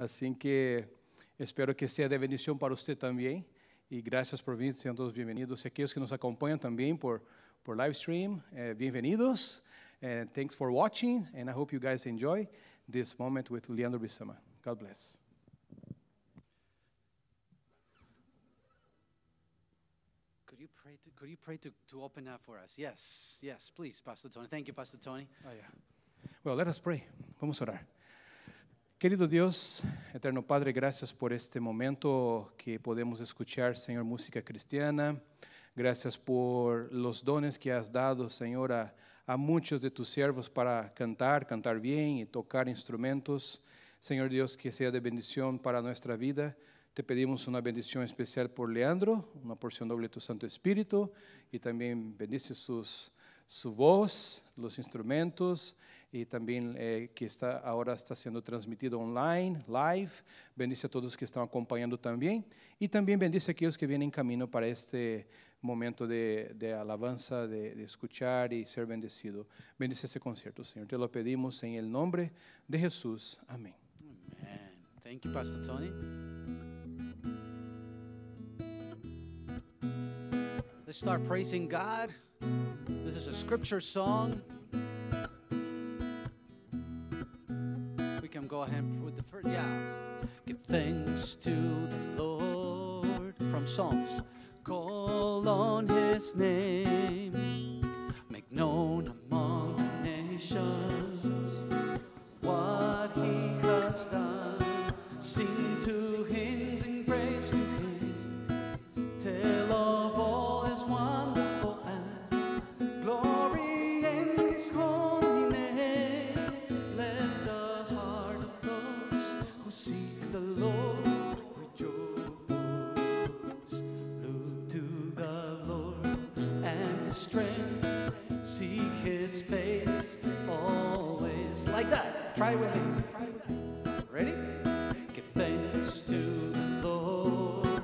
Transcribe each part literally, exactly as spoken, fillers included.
Assim que espero que seja de bendição para você também. E graças por vir, sejam todos bem-vindos. E aqueles que nos acompanham também por, por live stream, eh, bem-vindos. And thanks for watching, and I hope you guys enjoy this moment with Leandro Bissama. God bless. Could you pray to, could you pray to, to open that for us? Yes, yes, please, Pastor Tony. Thank you, Pastor Tony. Oh, yeah. Well, let us pray. Vamos a orar. Querido Dios, eterno Padre, gracias por este momento que podemos escuchar, Señor, música cristiana. Gracias por los dones que has dado, Señor, a, a muchos de tus siervos para cantar, cantar bien y tocar instrumentos. Señor Dios, que sea de bendición para nuestra vida. Te pedimos una bendición especial por Leandro, una porción doble de tu Santo Espíritu, y también bendice sus, su voz, los instrumentos, y también eh, que está, ahora está siendo transmitido online, live. Bendice a todos que están acompañando también, y también bendice a aquellos que vienen en camino para este momento de, de alabanza, de, de escuchar y ser bendecido. Bendice este concierto, Señor. Te lo pedimos en el nombre de Jesús. Amén. Amen. Thank you, Pastor Tony. Let's start praising God. This is a scripture song. We can go ahead and put the first, yeah. Give thanks to the Lord from Psalms. Call on His name. Make known among the nations what He has done. Sing to hymns and praise to His. Tell of all His wonderful acts. Glory in His holy name. Let the heart of those who seek the Lord rejoice. Look to the Lord and His strength. Seek His face always. Like that. Try it with me. Ready? Give thanks to the Lord.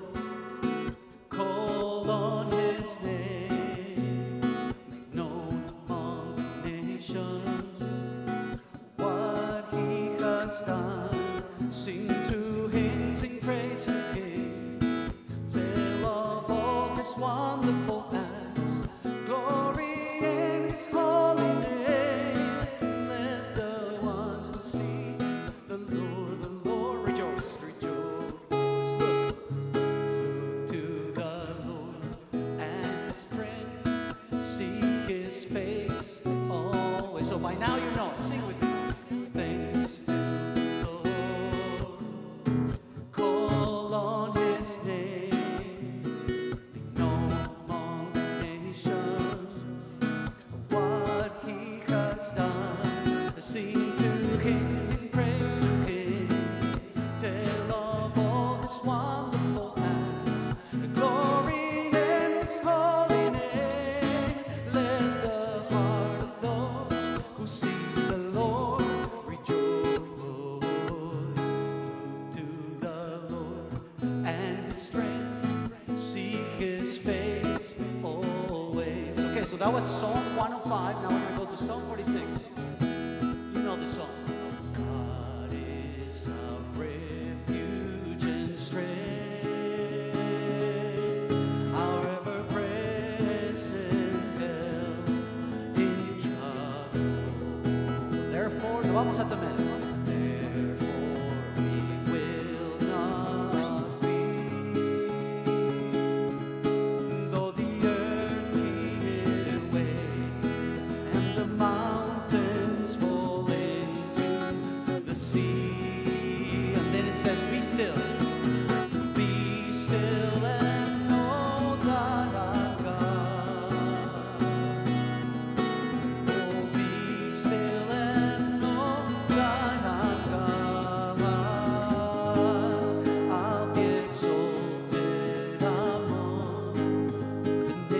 Call on His name. Make known among the nations what He has done. Sing to hymns and praise to Him. Tell of all His wonderful acts. Glory in His holy name. Let the ones who see the Lord, the Lord rejoice, rejoice. Look, look to the Lord and His strength. Seek His face always. So by now you know it. Sing with me. Thanks to the Lord. Call on His name. Be known among the nations what He has done. Sing to hymns and praise to Him. Tell of all His wonderful acts. The glory in His holy name. Let the heart of those who seek the Lord rejoice. Look to the Lord and His strength. Seek His face always. Okay, so that was Psalm one oh five. Now we're going to go to Psalm forty-six. You know the song. God is our refuge and strength, our ever-present help in trouble. Therefore, lo vamos a temer. Therefore, we will not fear, though the earth give way and the mountains fall into the sea. And then it says, be still. Be still and know that I'm God. Oh, be still and know that I'm God. I'll be exalted among the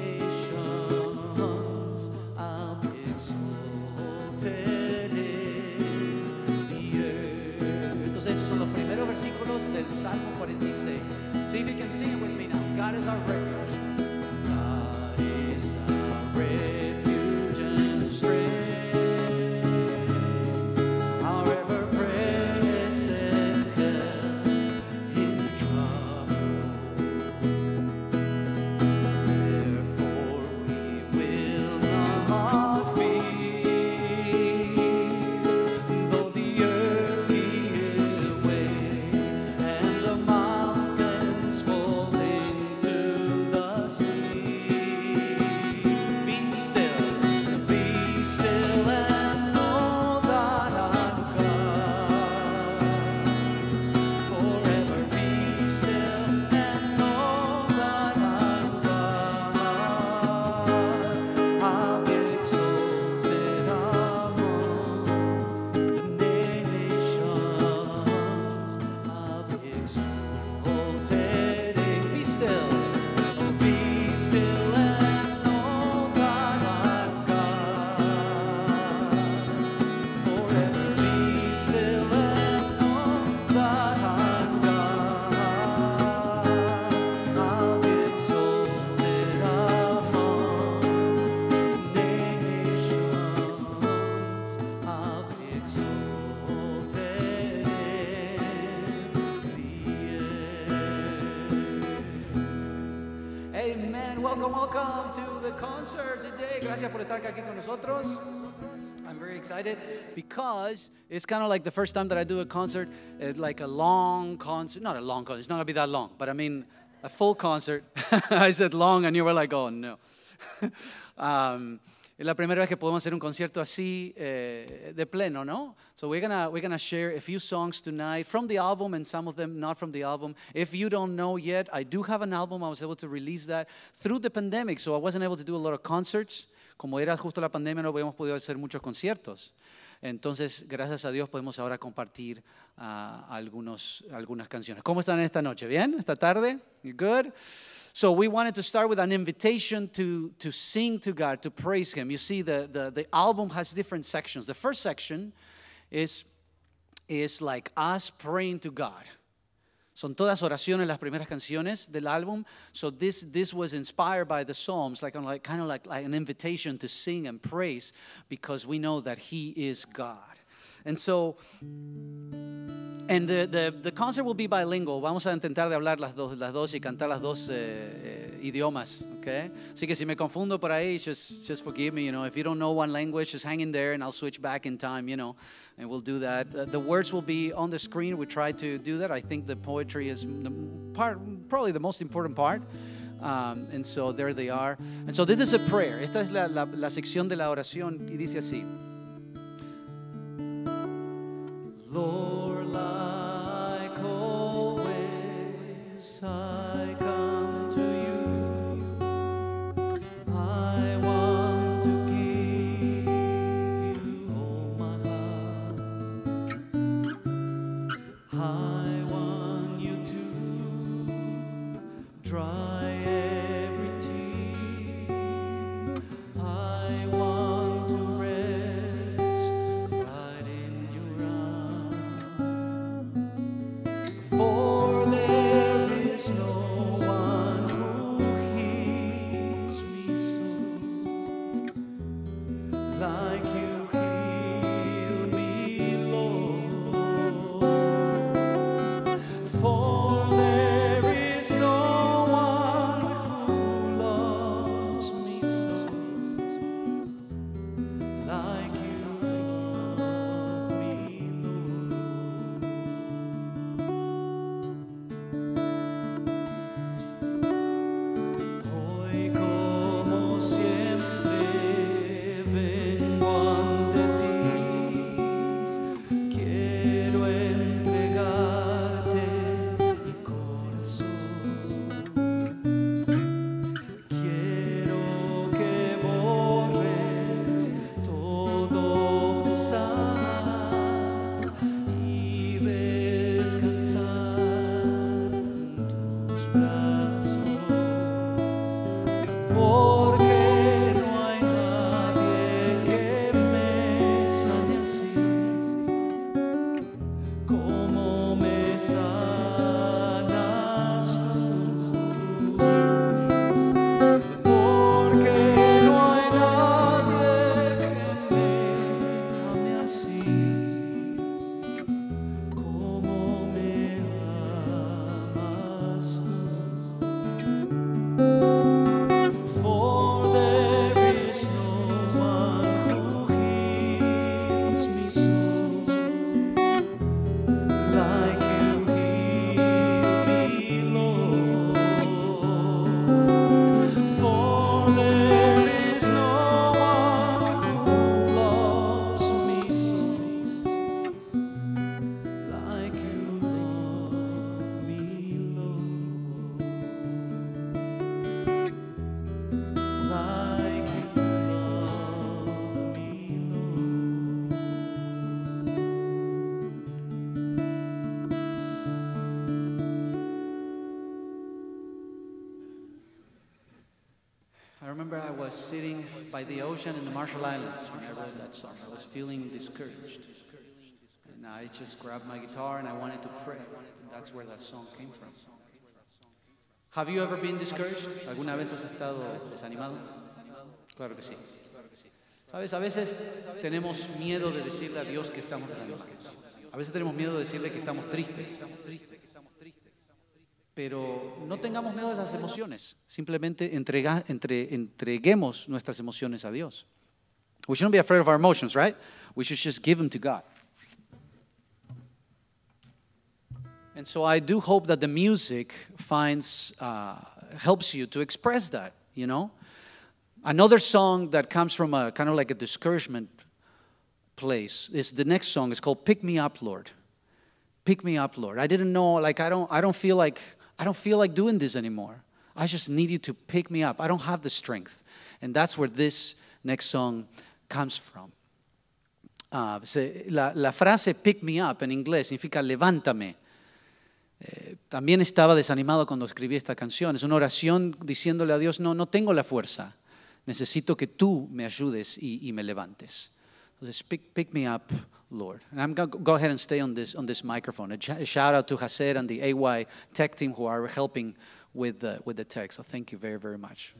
nations. I'll be exalted in the earth. Entonces esos son los primeros versículos del Salmo cuarenta y seis. See if you can sing it with me now. God is our refuge. God is our refuge and strength, our ever-present welcome, welcome to the concert today. Gracias por estar aquí con nosotros. I'm very excited because it's kind of like the first time that I do a concert, uh, like a long concert, not a long concert, it's not going to be that long, but I mean a full concert. I said long and you were like, oh no. um, Es la primera vez que podemos hacer un concierto así eh, de pleno, ¿no? So we're gonna we're gonna share a few songs tonight from the album and some of them not from the album. If you don't know yet, I do have an album. I was able to release that through the pandemic, so I wasn't able to do a lot of concerts. Como era justo la pandemia, no habíamos podido hacer muchos conciertos. Entonces, gracias a Dios podemos ahora compartir uh, algunos algunas canciones. ¿Cómo están esta noche? ¿Bien? ¿Esta tarde? You good? So we wanted to start with an invitation to, to sing to God, to praise Him. You see, the, the, the album has different sections. The first section is, is like us praying to God. Son todas oraciones, las primeras canciones del álbum. So this, this was inspired by the Psalms, like, like kind of like, like an invitation to sing and praise because we know that He is God. And so, and the, the, the concert will be bilingual. Vamos a intentar de hablar las dos, las dos y cantar las dos eh, eh, idiomas, okay? Así que si me confundo por ahí, just, just forgive me, you know. If you don't know one language, just hang in there and I'll switch back in time, you know, and we'll do that. Uh, the words will be on the screen. We try to do that. I think the poetry is the part, probably the most important part. Um, and so there they are. And so this is a prayer. Esta es la, la, la sección de la oración y dice así. Lord, like always, I come to you. I want to give you all my heart. I want you to dry every tear. I want to rest right in your arms. For there is no one who heals me so like you heal me, Lord. For there is no one who loves me so like you love me, Lord. Hoy como siempre vengo ante ti, quiero entregarte mi corazón, quiero que borres todo pesar y descansar en tus brazos. Porque no hay nadie que me sane así, como me sanas tú. Porque no hay nadie que me ame así, como me amas tú. For there is no one who heals me so like you heal me, Lord. For there is no one who loves me so like you love me, Lord. Like you love me, Lord. I remember I was sitting by the ocean in the Marshall Islands when I wrote that song. I was feeling discouraged. And I just grabbed my guitar and I wanted to pray. And that's where that song came from. Have you ever been discouraged? ¿Alguna vez has estado desanimado? Claro que sí. Sabes, a veces tenemos miedo de decirle a Dios que estamos desanimados. A veces tenemos miedo de decirle que estamos tristes. Pero no tengamos miedo de las emociones. Simplemente entrega, entre, entreguemos nuestras emociones a Dios. We shouldn't be afraid of our emotions, right? We should just give them to God. And so I do hope that the music finds, uh, helps you to express that, you know. Another song that comes from a kind of like a discouragement place is the next song. It's called "Pick Me Up, Lord." Pick me up, Lord. I didn't know, like I don't, I don't feel like, I don't feel like doing this anymore. I just need you to pick me up. I don't have the strength, and that's where this next song comes from. Uh, se, la, la frase "pick me up" en inglés significa levántame. Eh, también estaba desanimado cuando escribí esta canción. Es una oración diciéndole a Dios, no, no tengo la fuerza. Necesito que tú me ayudes y, y me levantes. Entonces, pick, pick me up, Lord. And I'm going to go ahead and stay on this, on this microphone. A, a shout out to Hacer and the A Y tech team who are helping with the, with the text. So thank you very, very much.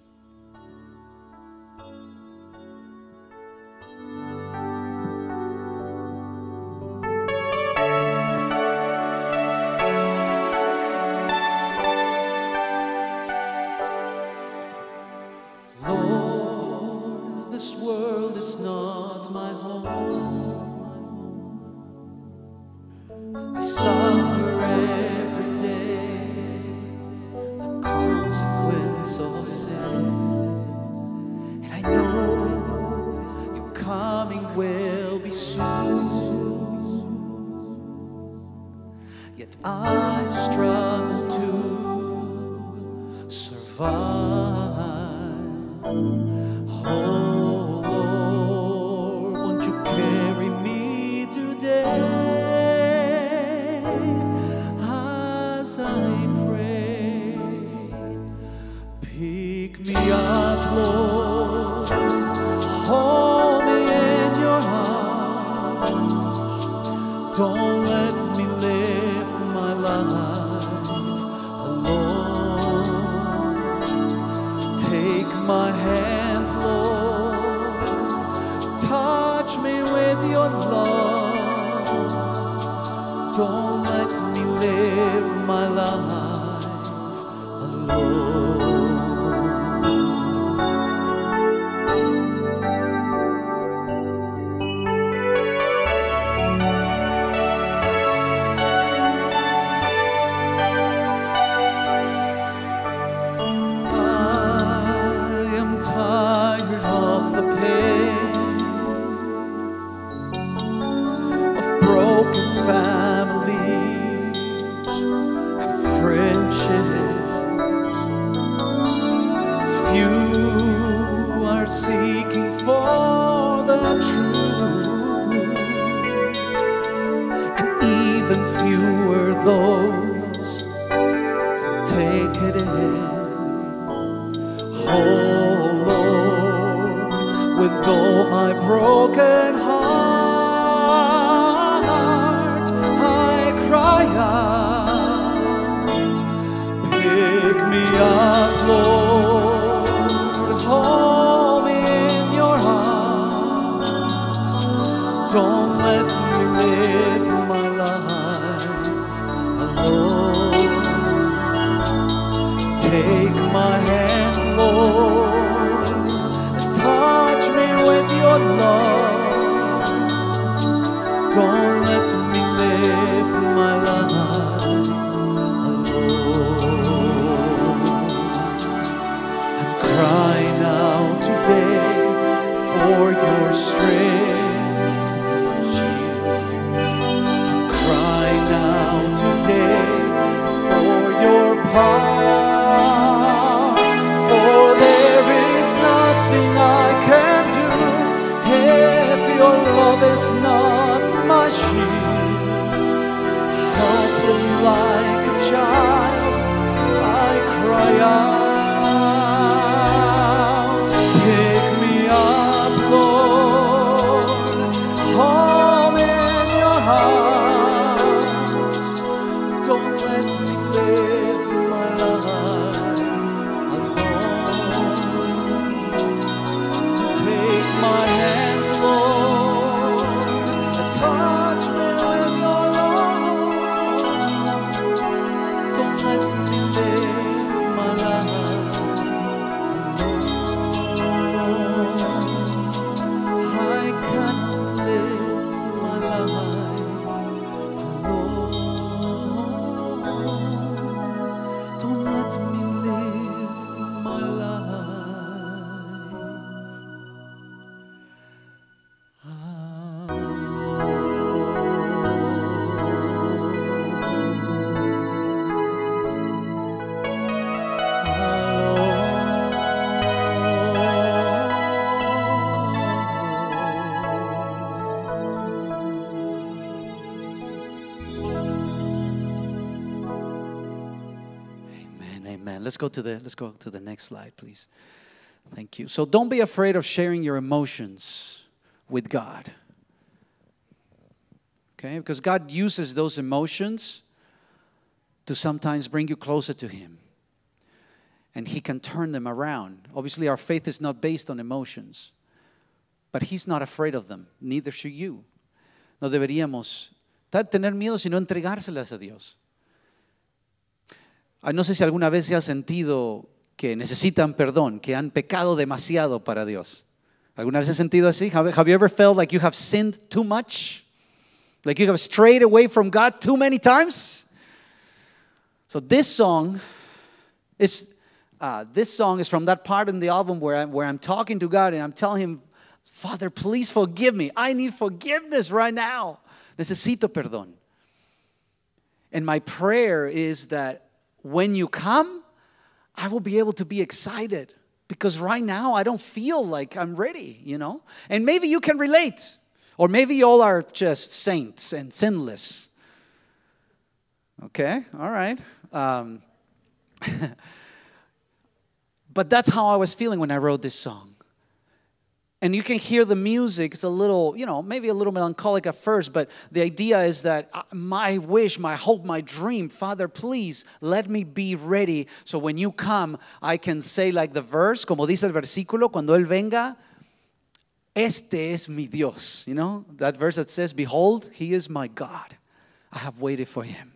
Lord, this world is not my home. I suffer every day the consequence of sin, and I know your coming will be soon. Yet I struggle to survive. Oh Lord, won't you carry me today as I pray? Pick me up, Lord, hold me in your arms. Don't let me live my life alone. Take my hand, Lord, touch me with your love. Don't let me live my life alone. Seeking for the truth, and even fewer those who take it in. Oh Lord, with all my broken heart, I cry out, pick me up, Lord, hold me in your arms. Don't let me live my life alone. Take my hand, Lord, and touch me with your love. Don't let me live my life alone. I'm crying out today for your strength, shield. I'm crying out today for your power. For there is nothing I can do if your love is not my shield. Helpless like a child, I cry out, pick me up, Lord, hold me in your arms. Don't let me live my life alone. Take my hand, Lord, and touch me with your love. Don't let me live amen. Let's go to the let's go to the next slide, please. Thank you. So don't be afraid of sharing your emotions with God. Okay? Because God uses those emotions to sometimes bring you closer to Him. And He can turn them around. Obviously, our faith is not based on emotions. But He's not afraid of them. Neither should you. No deberíamos tener miedo, sino entregárselas a Dios. No sé si alguna vez se ha sentido que necesitan perdón, que han pecado demasiado para Dios. ¿Alguna vez se ha sentido así? Have, have you ever felt like you have sinned too much? Like you have strayed away from God too many times? So this song is uh, this song is from that part in the album where I'm, where I'm talking to God and I'm telling Him, Father, please forgive me. I need forgiveness right now. Necesito perdón. And my prayer is that when you come, I will be able to be excited because right now I don't feel like I'm ready, you know. And maybe you can relate. Or maybe you all are just saints and sinless. Okay, all right. Um, but that's how I was feeling when I wrote this song. And you can hear the music. It's a little, you know, maybe a little melancholic at first, but the idea is that my wish, my hope, my dream, Father, please let me be ready. So when you come, I can say like the verse, como dice el versículo, cuando Él venga, este es mi Dios. You know, that verse that says, behold, He is my God. I have waited for Him.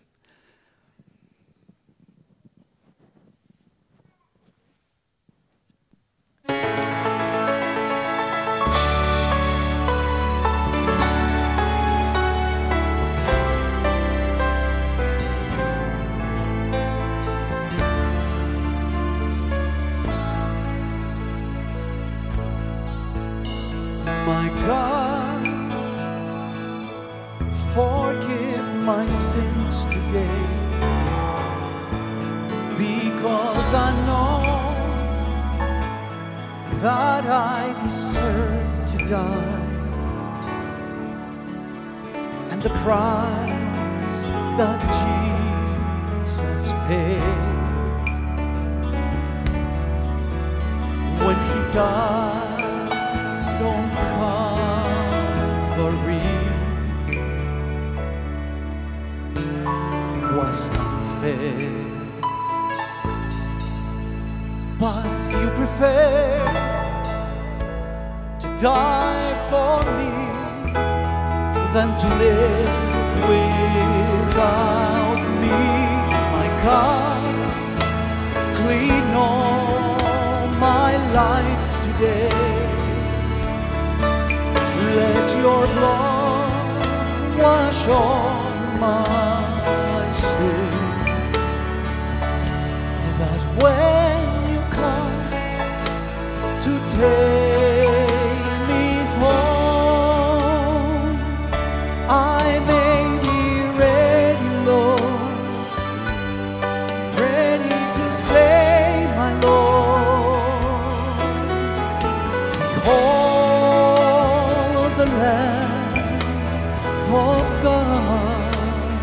My God, forgive my sins today, because I know that I deserve to die, and the price that Jesus paid when He died on Calvary was unfair, but You prefer to die for me than to live without me. My God, clean all my life today. Let Your blood wash all my sins, that when You come to take me home, I may be ready, Lord, ready to say, my Lord, behold the Lamb of God,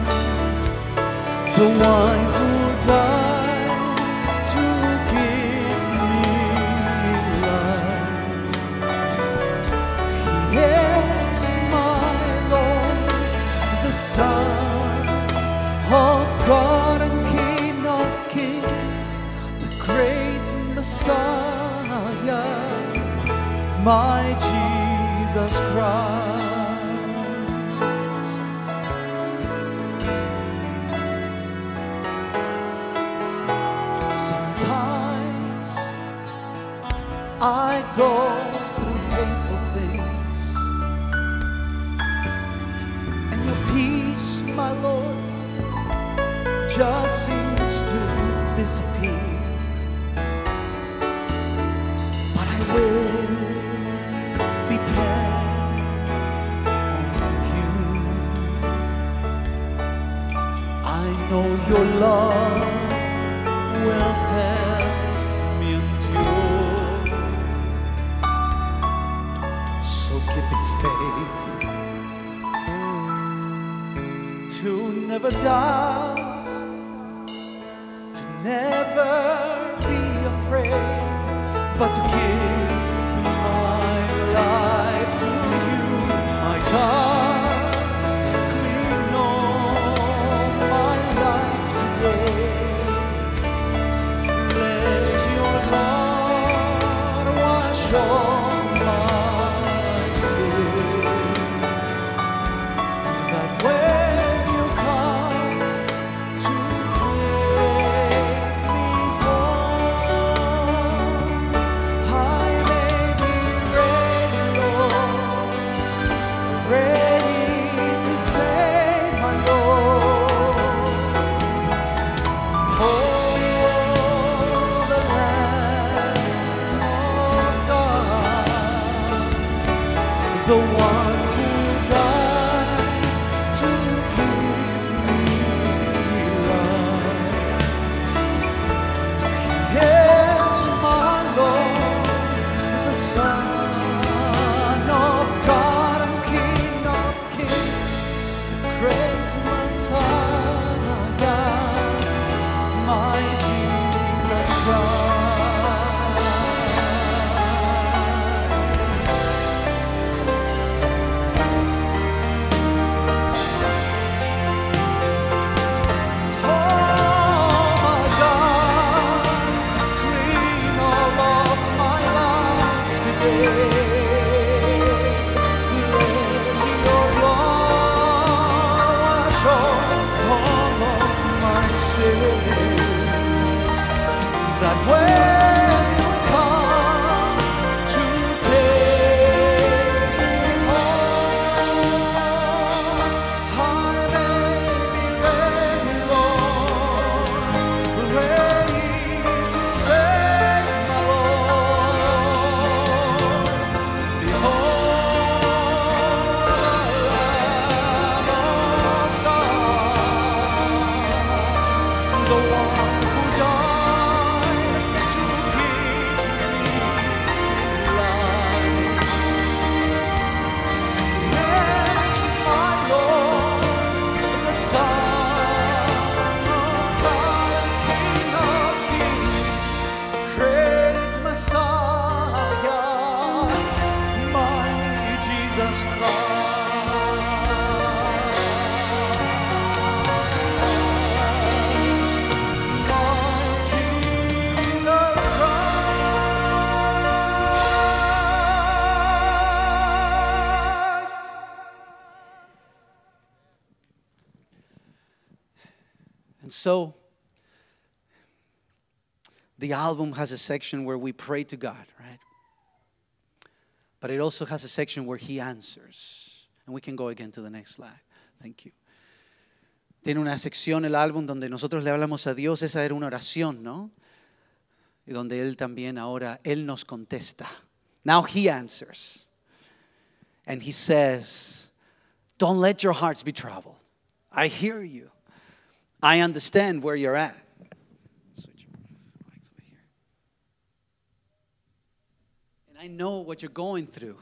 the one who died to give me life. He is my Lord, the Son of God and King of Kings, the great Messiah, my Jesus Christ. Sometimes I go through painful things, and Your peace, my Lord, just seems to disappear. But I will depend on You. I know Your love will help me endure. So give me faith to never doubt, to never but to give my life to you, my God. Clean all my life today. Let your blood wash all my sin, that when you come to take me home, I may be ready, Lord, ready to say, my Lord, oh, the Lamb of God, the one who died to give me life. Yes, my Lord, the Son of God and King of Kings, the great Messiah, my Jesus Christ. Oh, my God, clean all of my life today. Let your blood wash all of my sins, that when you come to take me home, I may be ready, Lord, ready to say, my Lord, behold the Lamb of God, the one who died to give me life. Yes, my Lord, the Son of God, King of Kings, great Messiah, my Jesus Christ, my Jesus Christ. And so, the album has a section where we pray to God, right? But it also has a section where He answers. And we can go again to the next slide. Thank you. Tiene una sección el álbum donde nosotros le hablamos a Dios. Esa era una oración, ¿no? Y donde Él también ahora, Él nos contesta. Now He answers. And He says, don't let your hearts be troubled. I hear you. I understand where you're at. Switch mics over here. And I know what you're going through.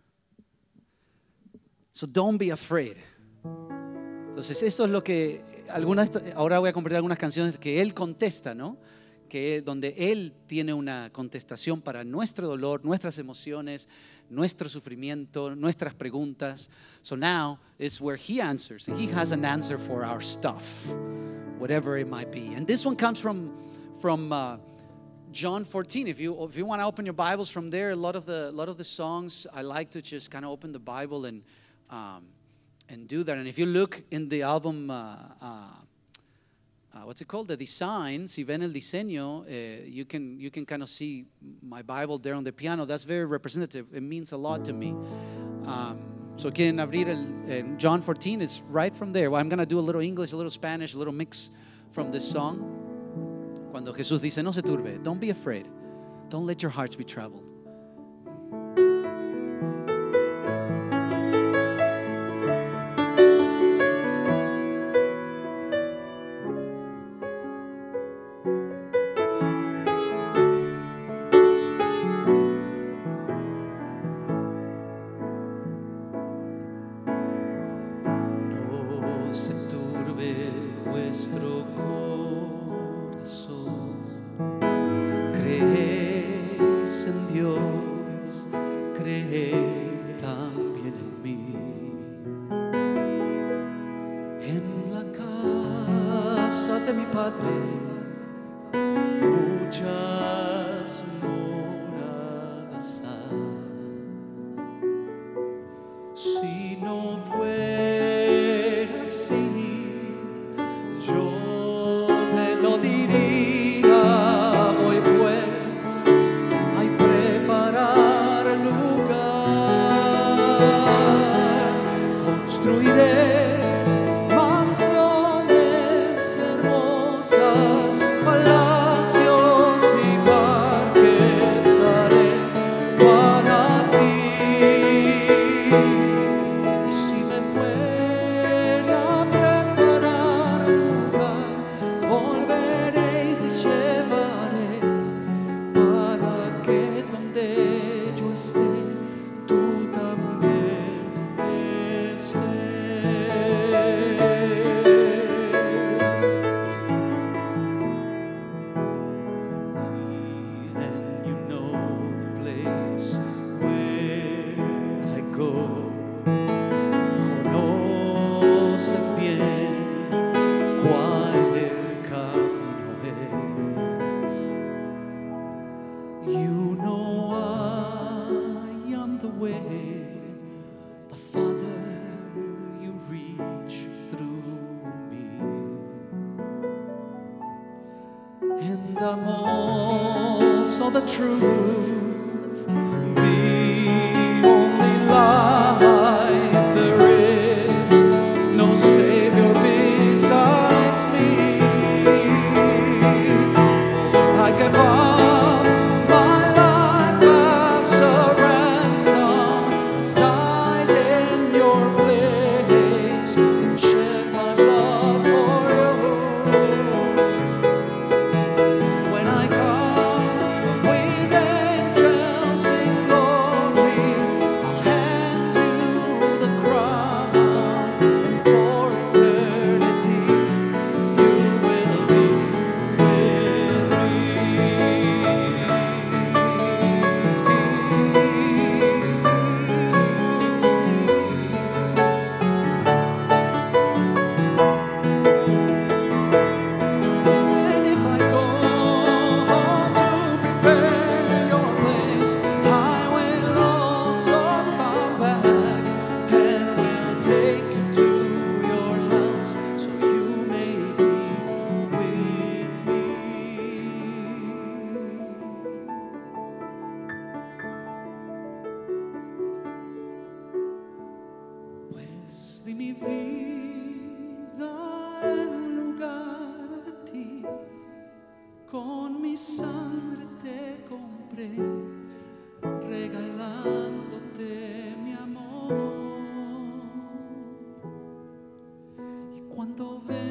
So don't be afraid. Entonces esto es lo que algunas, ahora voy a compartir algunas canciones que Él contesta, ¿no? Que donde Él tiene una contestación para nuestro dolor, nuestras emociones, nuestro sufrimiento, nuestras preguntas. So now is where He answers. He has an answer for our stuff, whatever it might be. And this one comes from from uh, John fourteen. If you if you want to open your Bibles from there, a lot of the a lot of the songs I like to just kind of open the Bible and um, and do that. And if you look in the album, uh, uh, uh, what's it called? The design. Si ven el diseño, uh, you can you can kind of see my Bible there on the piano. That's very representative. It means a lot to me. Um, so quieren abrir el, uh, John fourteen. It's right from there. Well, I'm gonna do a little English, a little Spanish, a little mix from this song. Cuando Jesús dice, no se turbe, don't be afraid. Don't let your hearts be troubled. Crees en de mi Padre muchas moradas hay. Si no fuera así, yo te lo diría. Voy pues a preparar lugar, construiré mansiones hermosas, palacios y parques haré para ti. Y si me fuera a preparar lugar, volveré y te llevaré para que donde yo esté, tú también and you know the place where I go. Conocen bien cuál el camino es. You know I am the way, the Father, you reach through me. And I'm also the truth, the only life there is, no Savior besides me. For I gave up my life as a ransom, died in your place, and shed my blood for you. When I come with angels in glory, I'll hand you the crown, and for eternity you will be And if I go to prepare your place, I will also come back and will take you to your house, so you may be with me. Pues di mi vida en lugar de ti, con mi sangre te compré, regalándote mi amor. Y cuando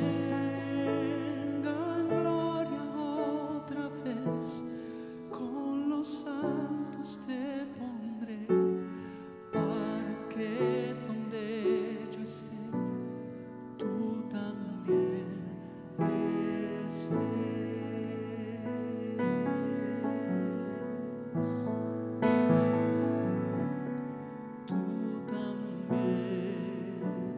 venga en gloria otra vez, con los santos te pondré, para que donde yo esté, tú también estés. Tú también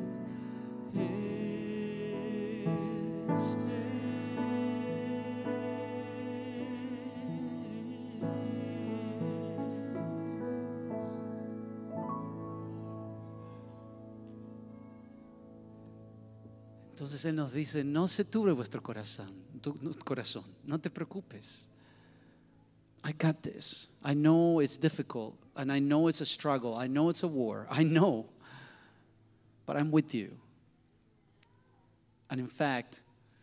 Entonces Él nos dice, no se turbe vuestro corazón, tu, tu corazón, no te preocupes. I got this. I know it's difficult, and I know it's a struggle. I know it's a war. I know, but I'm with you. And in fact,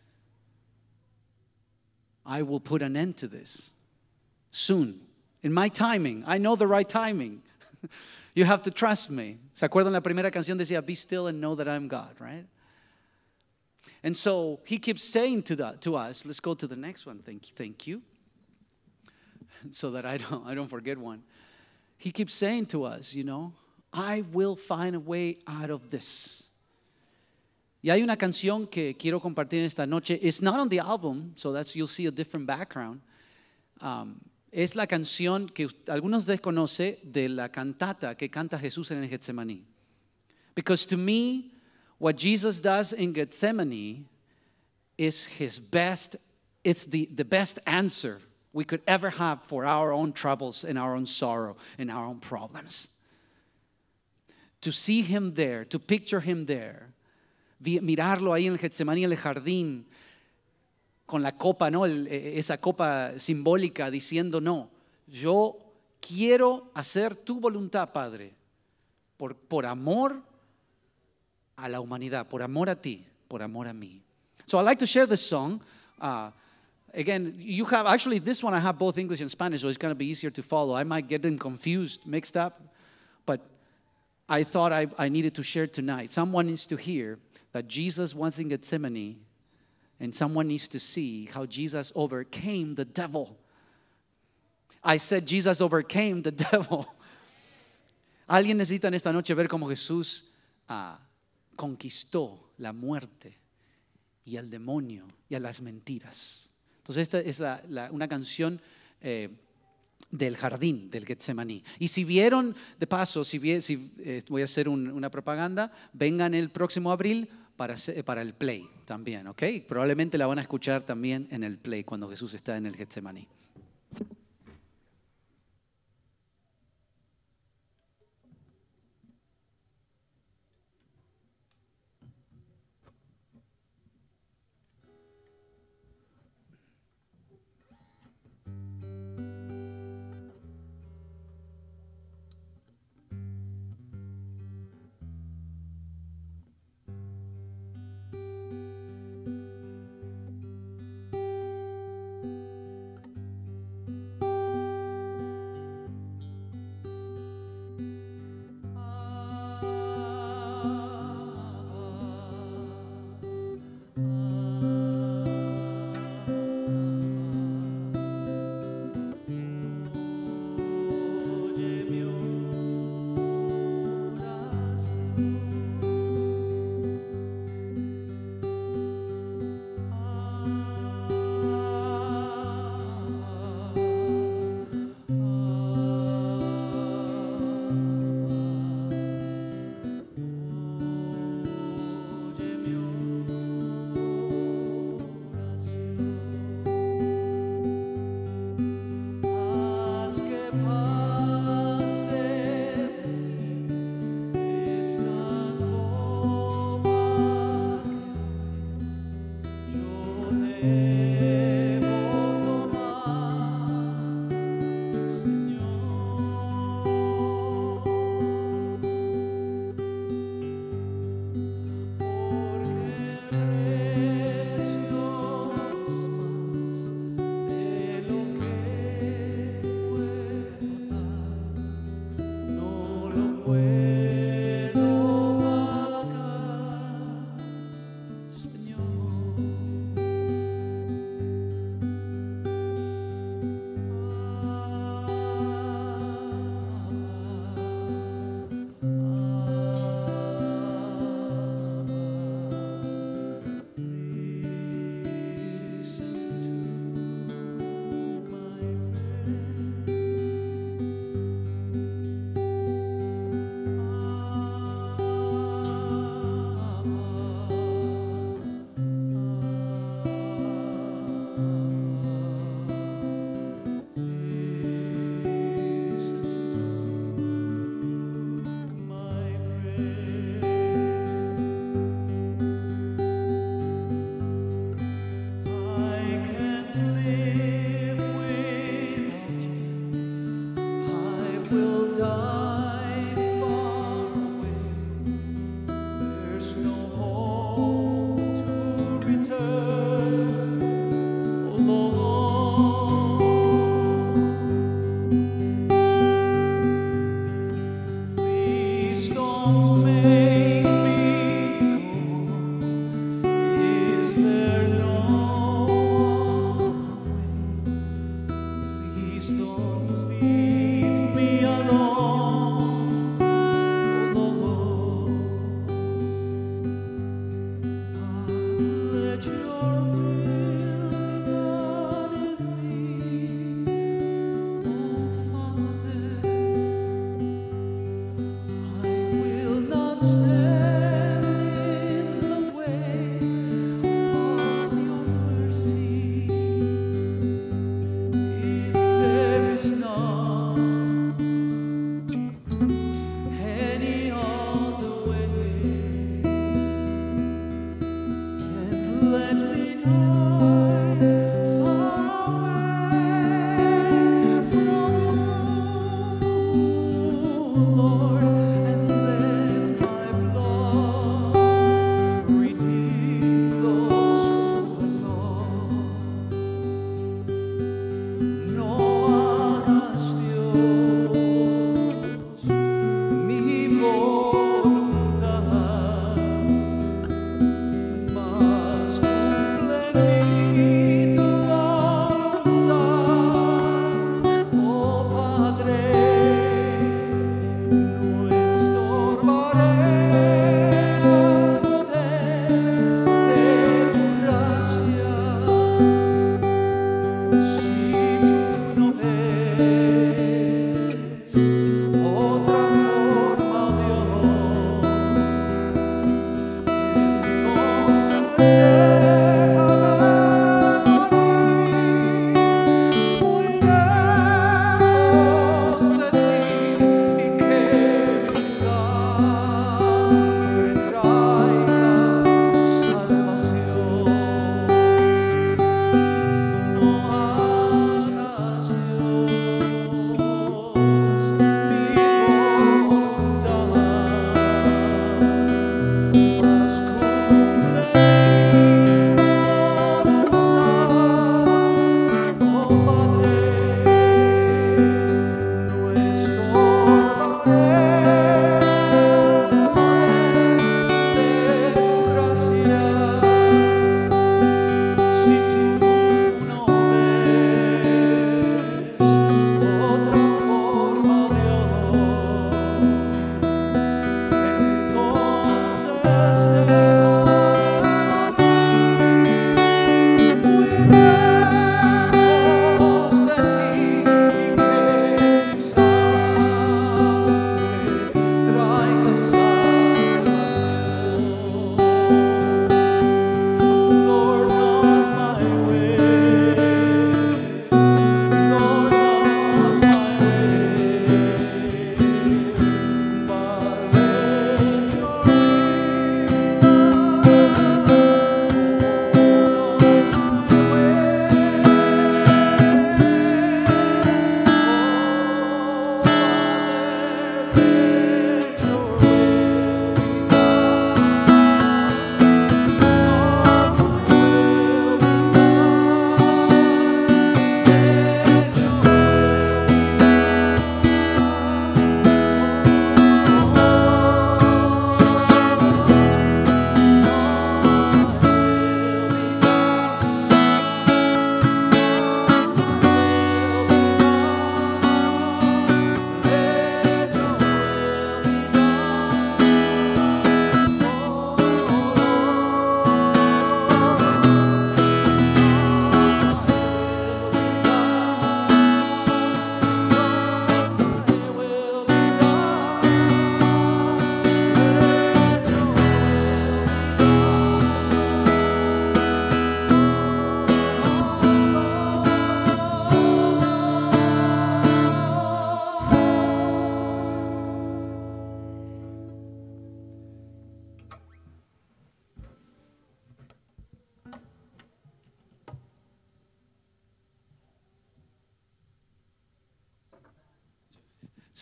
I will put an end to this soon. In my timing. I know the right timing. You have to trust me. ¿Se acuerdan la primera canción decía, be still and know that I'm God, right? And so he keeps saying to, the, to us, let's go to the next one. Thank you. Thank you. So that I don't, I don't forget one. He keeps saying to us, you know, I will find a way out of this. Y hay una canción que quiero compartir esta noche. It's not on the album, so that's, you'll see a different background. Um, es la canción que algunos de ustedes conocen de la cantata que canta Jesús en el Getsemaní. Because to me, what Jesus does in Gethsemane is his best, it's the, the best answer we could ever have for our own troubles and our own sorrow and our own problems. To see him there, to picture him there, mirarlo ahí en el Getsemaní, en el jardín, con la copa, ¿no? El, esa copa simbólica diciendo, no, yo quiero hacer tu voluntad, Padre, por, por amor a la humanidad, por amor a ti, por amor a mí. So I'd like to share this song. Uh, again, you have, actually this one I have both English and Spanish, so it's going to be easier to follow. I might get them confused, mixed up, but I thought I, I needed to share tonight. Someone needs to hear that Jesus was in Gethsemane, and someone needs to see how Jesus overcame the devil. I said Jesus overcame the devil. Alguien necesita en esta noche ver cómo Jesús uh, conquistó la muerte y al demonio y a las mentiras. Entonces esta es la, la, una canción eh, del jardín del Getsemaní. Y si vieron, de paso, si, vi, si eh, voy a hacer un, una propaganda, vengan el próximo abril para, para el Play también, ¿ok? Probablemente la van a escuchar también en el Play cuando Jesús está en el Getsemaní.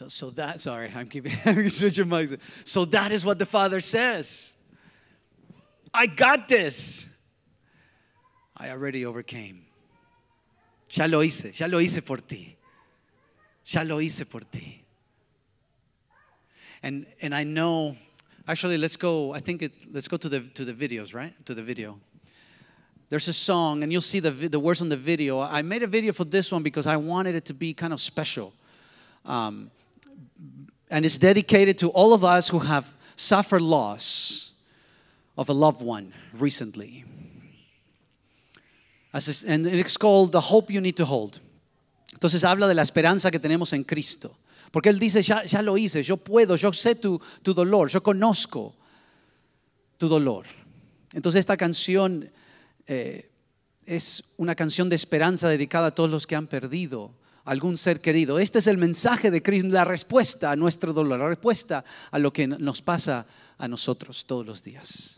So, so that, sorry, I'm keeping I'm switching mics. So that is what the Father says. I got this. I already overcame. Ya lo hice, ya lo hice por ti. Ya lo hice por ti. And and I know, actually, let's go. I think it. Let's go to the to the videos, right? To the video. There's a song, and you'll see the the words on the video. I made a video for this one because I wanted it to be kind of special, um, and it's dedicated to all of us who have suffered loss of a loved one recently. As is, and it's called "The Hope You Need to Hold." Entonces habla de la esperanza que tenemos en Cristo. Porque Él dice, ya, ya lo hice, yo puedo, yo sé tu, tu dolor, yo conozco tu dolor. Entonces esta canción eh, es una canción de esperanza dedicada a todos los que han perdido algún ser querido. Este es el mensaje de Cristo, la respuesta a nuestro dolor, la respuesta a lo que nos pasa a nosotros todos los días.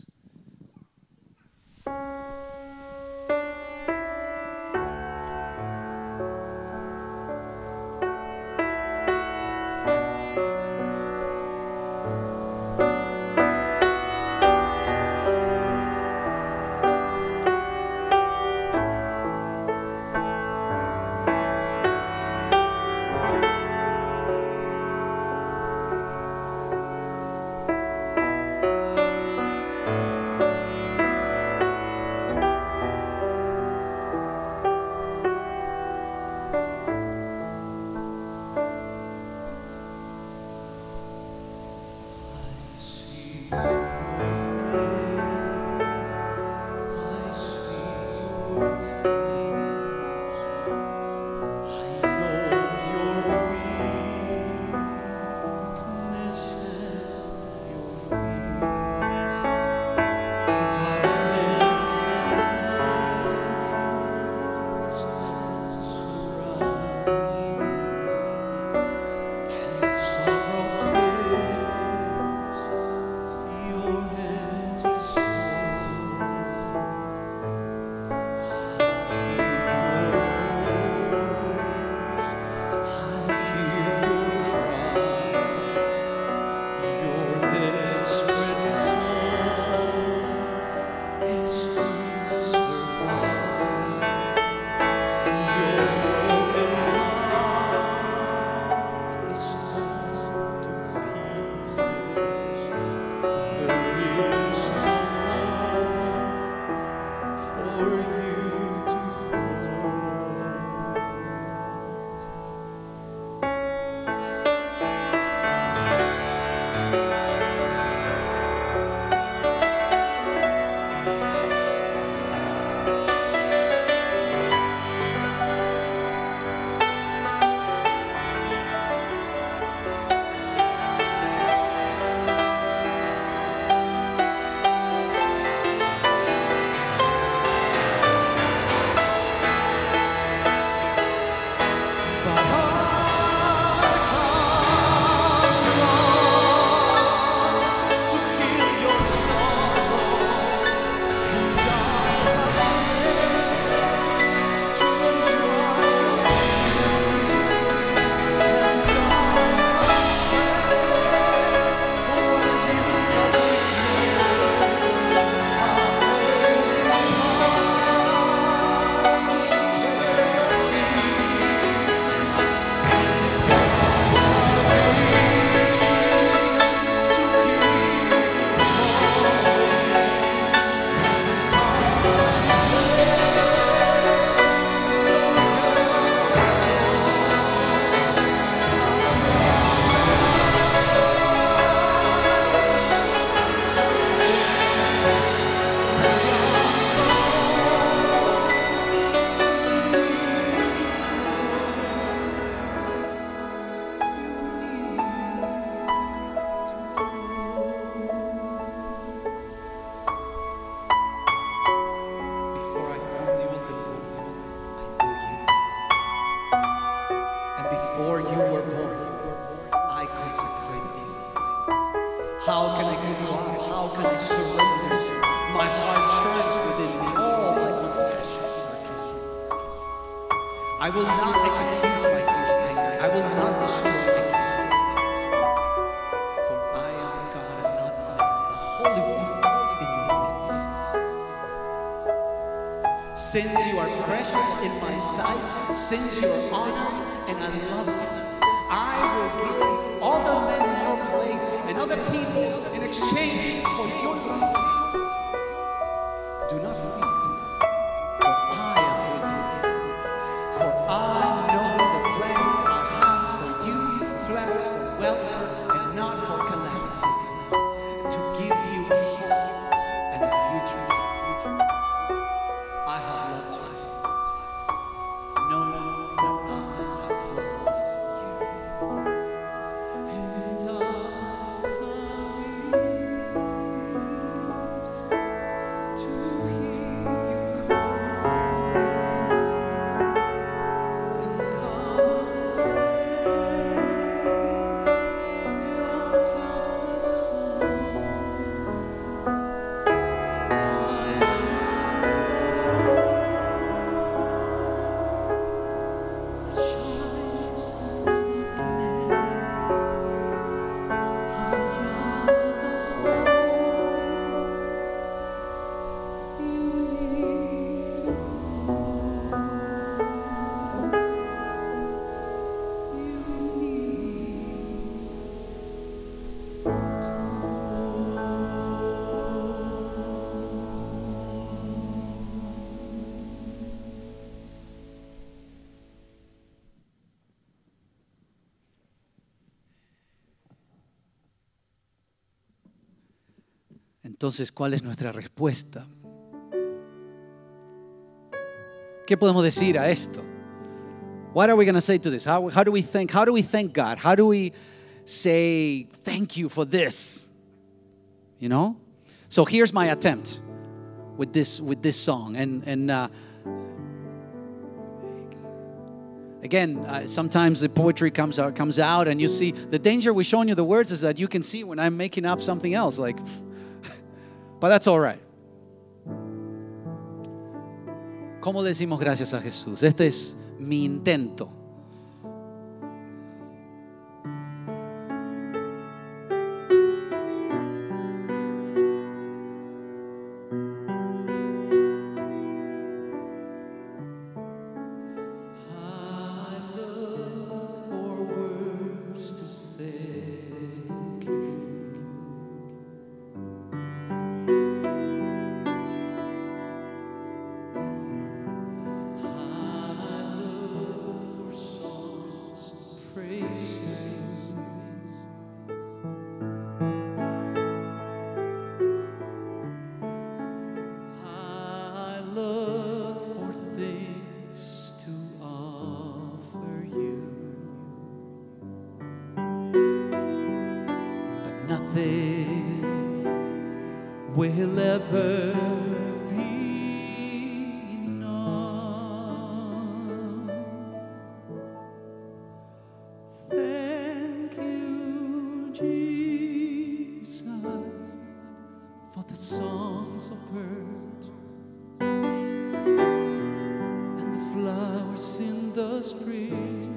How can I give you up? How can I surrender? My heart churns within me. All my compassions are kindled. I will not execute my fierce anger. I will not destroy again. Since you are precious in my sight, since you are honored and I love you, I will give other men your place and other peoples in exchange for your love. Do not fear, for I am with you. For I know the plans I have for you, plans for welfare and not for calamity, to give you hope and a future. I have loved you. Know that I have loved you. And I have ears to hear you call and come and say, your helpless Entonces, ¿cuál es nuestra respuesta? ¿Qué podemos decir a esto? What are we going to say to this? How, how do we think? How do we thank God? How do we say thank you for this? You know? So here's my attempt with this with this song. And and uh, again, uh, sometimes the poetry comes out comes out, and you see the danger with showing you the words is that you can see when I'm making up something else, like. But that's all right. ¿Cómo decimos gracias a Jesús? Este es mi intento. Will ever be enough. Thank you, Jesus, for the songs of birds and the flowers in the spring.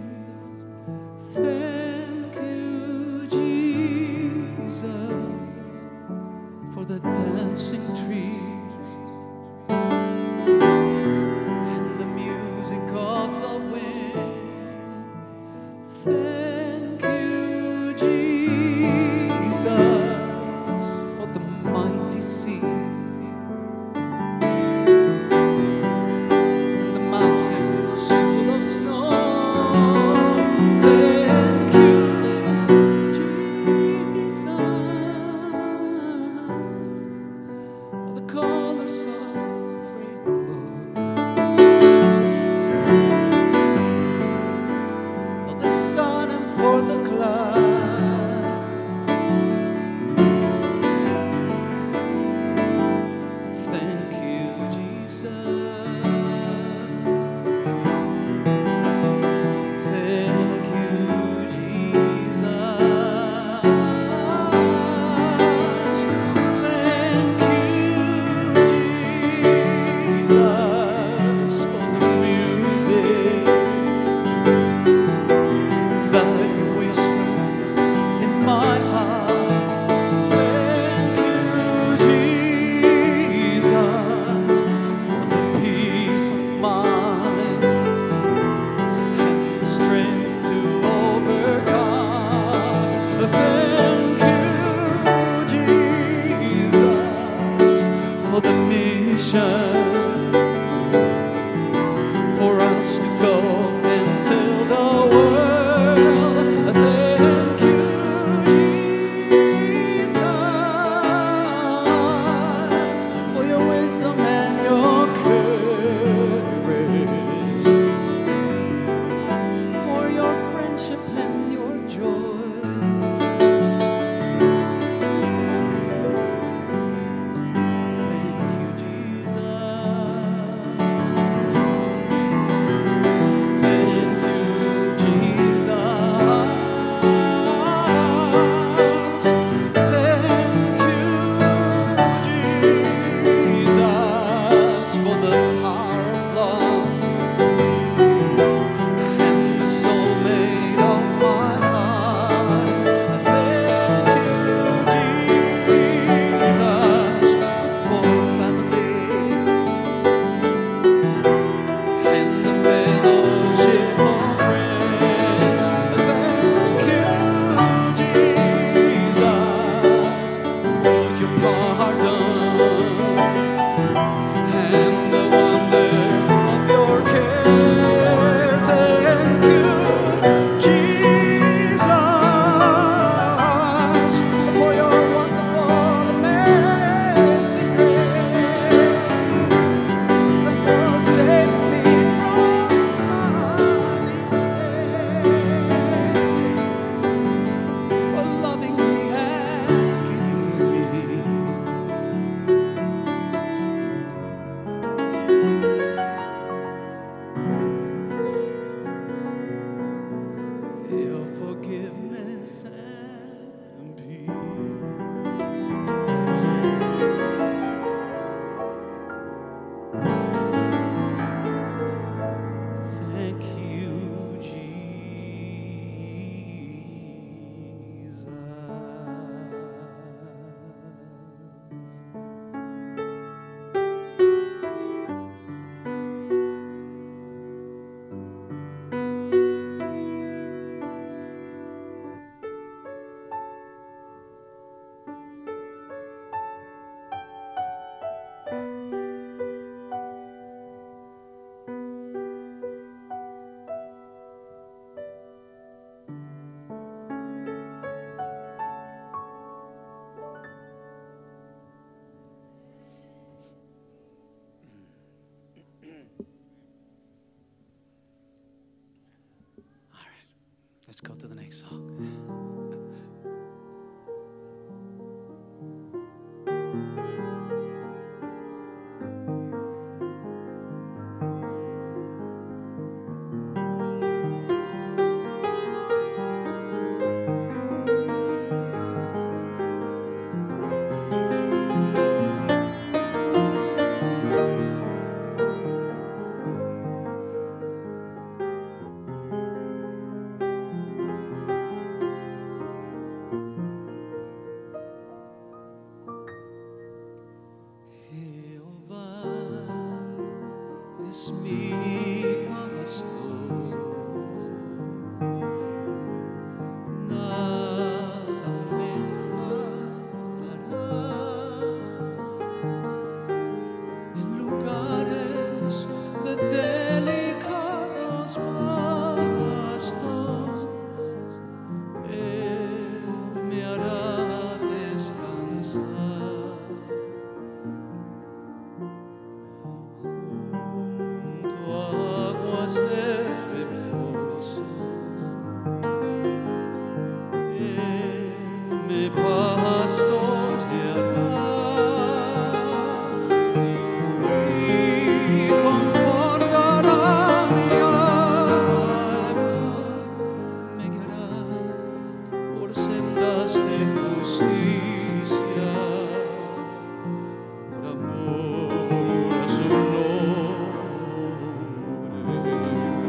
Thank you, Jesus, for the dancing trees and the music of the wind. Thank you, Jesus, for the mighty sea and the mountains full of snow. Go and tell the world, thank you, Jesus, for your wisdom and your courage, for your friendship and your joy. Thank you, Jesus. Thank you, Jesus. Thank you, Jesus, for the power of love and the soulmate of my heart. Thank you, Jesus, for family and the fellowship of friends. Thank you, Jesus, for your pardon and the wonder of your care. Thank you, Jesus, for your wonderful, amazing grace. For saving me from my mistake, for loving me and giving me. Your forgiveness and peace. Thank you, Jesus. All right, let's go to the next song. Jehová es mi pastor, nada me faltará. En lugares de delicados pastos, Él me hará descansar. Junto a aguas de reposo, Él me pastoreará y confortará mi alma, me guiará por sendas de justicia, por amor a su nombre.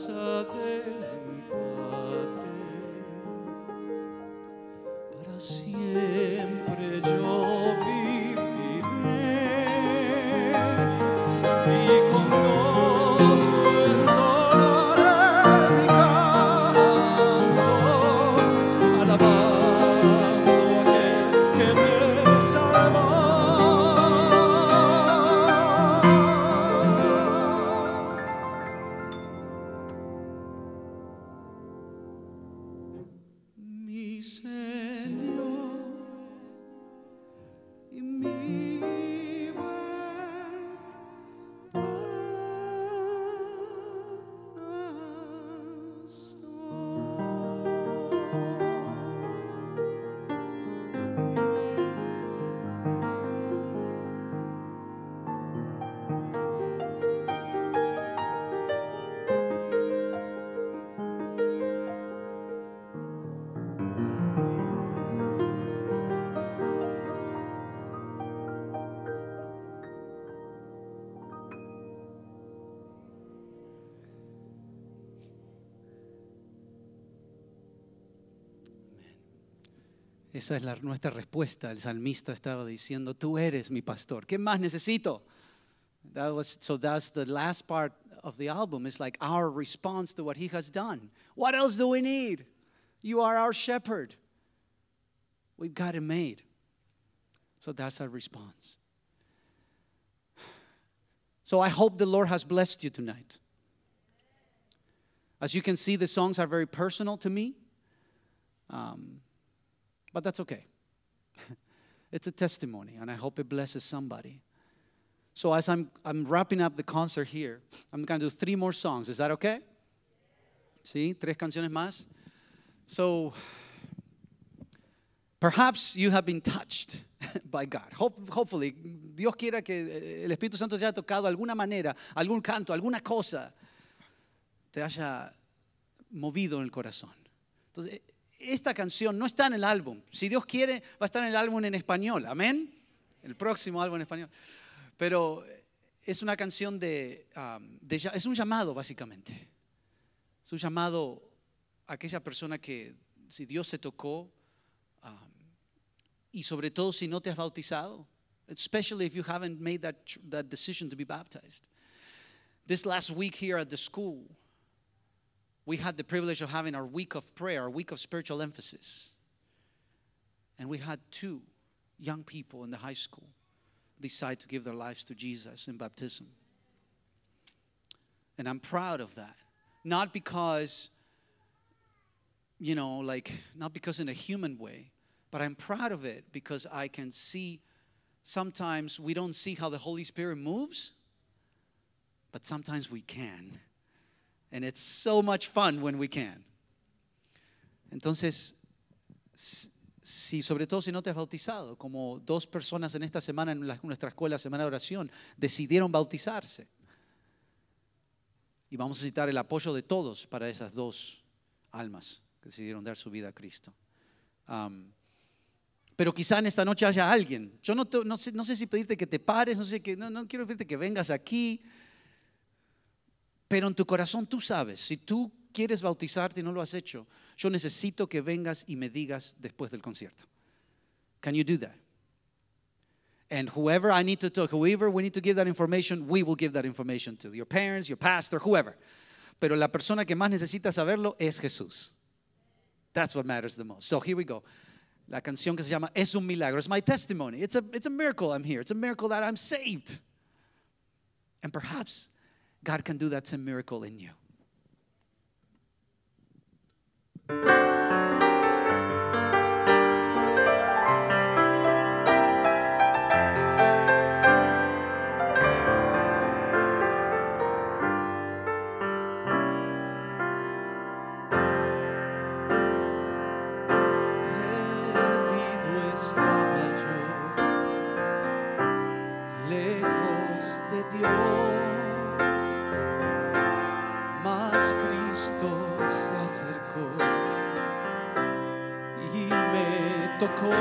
casa de mi Padre. Para siempre yo viviré y con gozo entonaré mi canto, alabando a aquel que me salvó. Mi Señor y mi buen Esa es la, nuestra respuesta. El salmista estaba diciendo, tú eres mi pastor. ¿Qué más necesito? That was, so that's the last part of the album. It's like our response to what he has done. What else do we need? You are our shepherd. We've got it made. So that's our response. So I hope the Lord has blessed you tonight. As you can see, the songs are very personal to me. Um, But that's okay. It's a testimony, and I hope it blesses somebody. So as I'm, I'm wrapping up the concert here, I'm going to do three more songs. Is that okay? ¿Sí? Tres canciones más. So perhaps you have been touched by God. Hope, hopefully, Dios quiera que el Espíritu Santo te haya tocado de alguna manera, algún canto, alguna cosa, te haya movido en el corazón. Entonces, esta canción no está en el álbum. Si Dios quiere, va a estar en el álbum en español. Amén. El próximo álbum en español. Pero es una canción de, um, de, es un llamado básicamente. Es un llamado a aquella persona que si Dios te tocó um, y sobre todo si no te has bautizado, especially if you haven't made that, that decision to be baptized. This last week here at the school, we had the privilege of having our week of prayer, our week of spiritual emphasis. And we had two young people in the high school decide to give their lives to Jesus in baptism. And I'm proud of that. Not because, you know, like, not because in a human way, but I'm proud of it because I can see sometimes we don't see how the Holy Spirit moves, but sometimes we can. And it's so much fun when we can. Entonces, si sobre todo si no te has bautizado, como dos personas en esta semana en la, nuestra escuela, Semana de Oración, decidieron bautizarse. Y vamos a necesitar el apoyo de todos para esas dos almas que decidieron dar su vida a Cristo. Um, pero quizá en esta noche haya alguien. Yo no, te, no, sé, no sé si pedirte que te pares, no, sé que, no, no quiero pedirte que vengas aquí. Pero en tu corazón tú sabes, si tú quieres bautizarte y no lo has hecho, yo necesito que vengas y me digas después del concierto. Can you do that? And whoever I need to talk, whoever we need to give that information, we will give that information to your parents, your pastor, whoever. Pero la persona que más necesita saberlo es Jesús. That's what matters the most. So here we go. La canción que se llama Es un milagro. It's my testimony. It's a, it's a miracle I'm here. It's a miracle that I'm saved. And perhaps God can do that same miracle in you. Perdido estaba yo, lejos de Dios, mas Cristo se acercó y me tocó.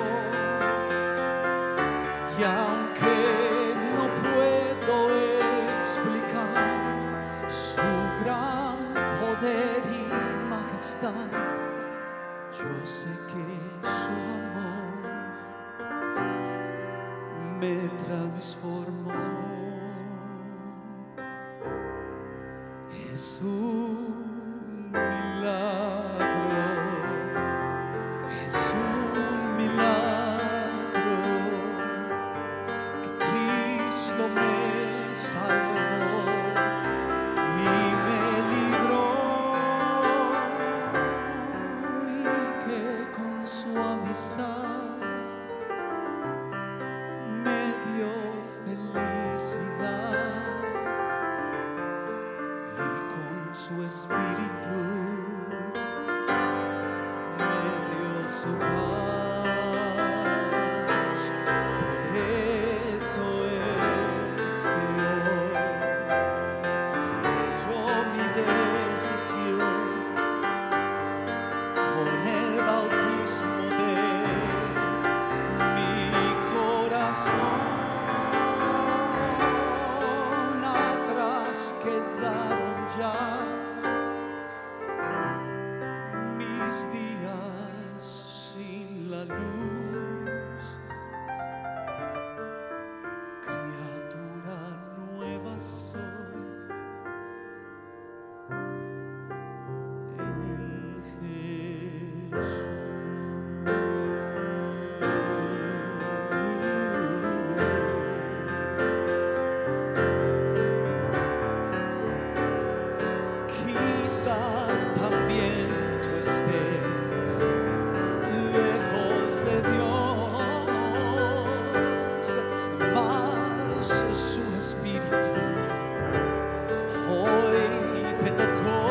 Y aunque no puedo explicar su gran me transformó. Es un milagro, es un milagro que Cristo me salvó y me libró, y que con su amistad me dio felicidad. Su espíritu me dio su paz. Por eso es que hoy sello mi decisión con el bautismo de mi corazón. Atrás quedaron ya mis días sin la luz. Criatura nueva soy en Jesús. Quizás también tú estés lejos de Dios, mas su espíritu hoy te tocó,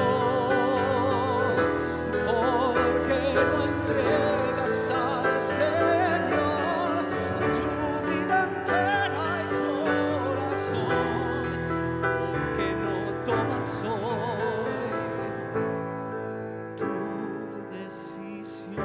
porque lo entregas al Señor tu vida entera y corazón, porque no tomas hoy tu decisión.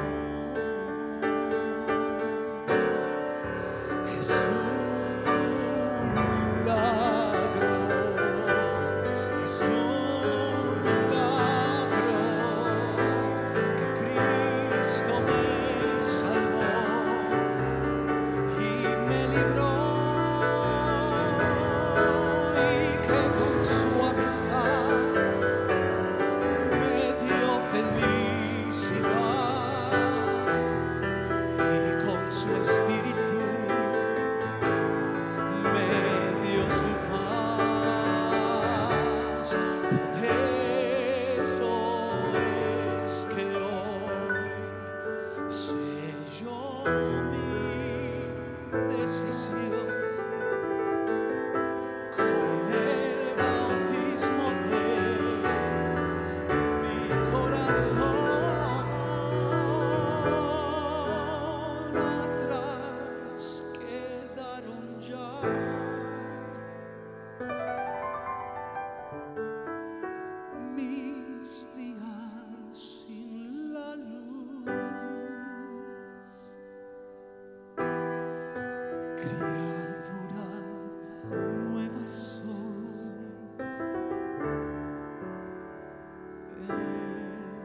Es un milagro, es un milagro que Cristo me salvó y me libró, y que con su amistad me dio felicidad, y con su espíritu me dio su paz. Por eso es que hoy sello mi decisión con el bautismo de mi corazón. Atrás quedaron ya mis días sin la luz. Criatura nueva soy en